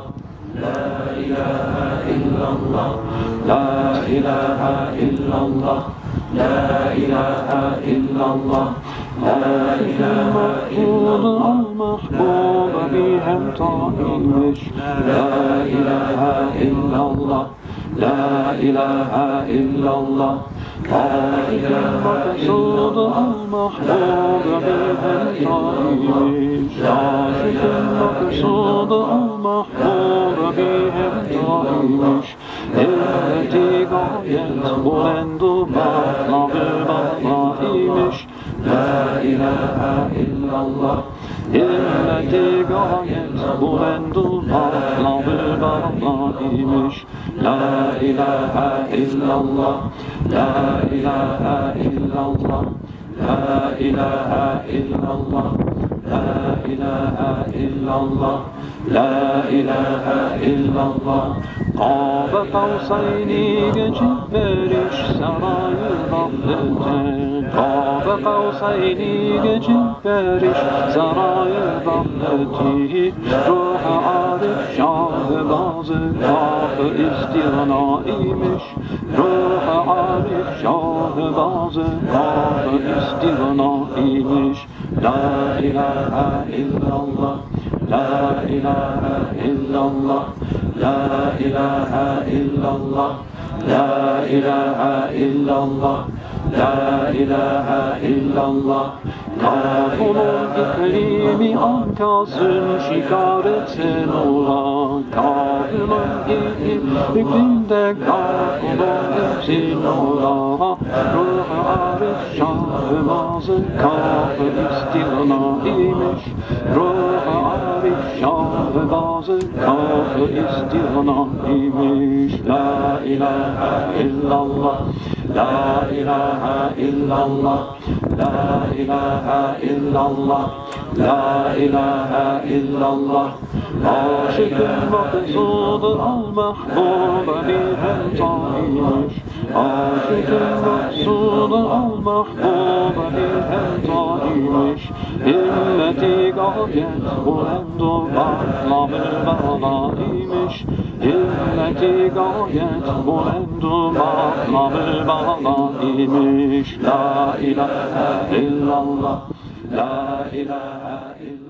لا إله إلا الله لا إله إلا الله لا إله إلا الله لا إله إلا الله المحبوب بهم طائش لا إله إلا الله لا إله إلا الله لا إله إلا الله المحبوب بهم طائش عاشق المقصود المحبوب بهم طائش التي غايت بلند مطلب البطائش لا إله إلا الله التي غايت بلند مطلب البطائش لا إله إلا الله لا إله إلا الله لا إله إلا الله لا إله إلا الله لا إله إلا الله قاب قوسين geçip veriş sarayı gafletin قاب قوسين geçip veriş sarayı gafleti ruh-u arif şahbazı kaf-ı istirnaimiş ruh-u arif şahbazı kaf-ı istirnaimiş لا إله إلا الله لا إله إلا الله لا إله إلا الله لا إله إلا الله لا إله إلا الله Kafunun iklimi ankasın şikaretin ola Kafunun iklimde kafunun hepsin ola Ruh-u arif şahbazı kaf-ı istirnaimiş Ruh-u arif şahbazı kaf-ı istirnaimiş لا إله إلا الله لا إله إلا الله لا إله إلا الله لا إله إلا الله عاشق المقصود المحبوب بهم طائش عاشق المقصود المحبوب بهم طائش همتي غايت بلند مطلب البطائش همتي غايت بلند مطلب البطائش لا إله إلا الله لا إله إلا